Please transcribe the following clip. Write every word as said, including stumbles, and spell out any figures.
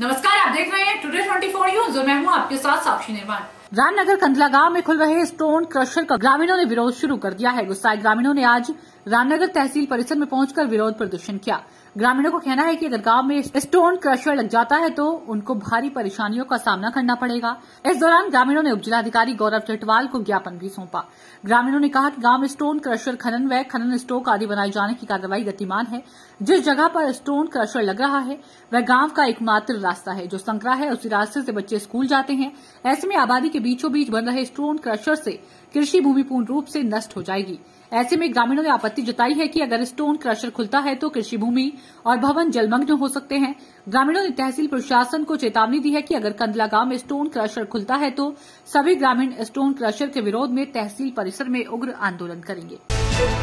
नमस्कार, आप देख रहे हैं टुडे ट्वेंटी फोर न्यूज और मैं हूं आपके साथ साक्षी निर्माण। रामनगर कंदला गांव में खुल रहे स्टोन क्रशर का ग्रामीणों ने विरोध शुरू कर दिया है। गुस्साए ग्रामीणों ने आज रामनगर तहसील परिसर में पहुंचकर विरोध प्रदर्शन किया। ग्रामीणों को कहना है कि अगर गांव में स्टोन क्रशर लग जाता है तो उनको भारी परेशानियों का सामना करना पड़ेगा। इस दौरान ग्रामीणों ने उपजिलाधिकारी गौरव चटवाल को ज्ञापन भी सौंपा। ग्रामीणों ने कहा कि गांव में स्टोन क्रशर खनन व खनन स्टॉक आदि बनाए जाने की कार्रवाई गतिमान है। जिस जगह पर स्टोन क्रशर लग रहा है वह गांव का एकमात्र रास्ता है जो संकरा है, उसी रास्ते से बच्चे स्कूल जाते हैं। ऐसे में आबादी के बीचों बीच बन रहे स्टोन क्रशर से कृषि भूमि पूर्ण रूप से नष्ट हो जाएगी। ऐसे में ग्रामीणों ने आपत्ति जताई है कि अगर स्टोन क्रशर खुलता है तो कृषि भूमि और भवन जलमग्न हो सकते हैं। ग्रामीणों ने तहसील प्रशासन को चेतावनी दी है कि अगर कंदला गांव में स्टोन क्रशर खुलता है तो सभी ग्रामीण स्टोन क्रशर के विरोध में तहसील परिसर में उग्र आंदोलन करेंगे।